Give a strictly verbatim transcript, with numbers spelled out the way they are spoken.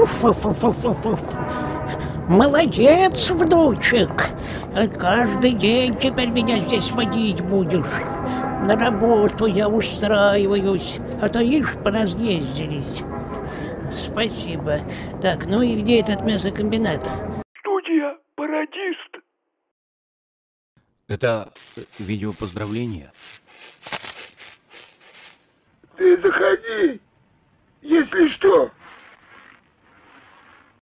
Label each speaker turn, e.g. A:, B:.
A: Фу-фу-фу-фу-фу-фу. Молодец, внучек. Каждый день теперь меня здесь водить будешь. На работу я устраиваюсь, а то ишь поразъездились. Спасибо. Так, ну и где этот мясокомбинат?
B: Студия «Пародист».
C: Это видео поздравления.
B: Ты заходи, если что.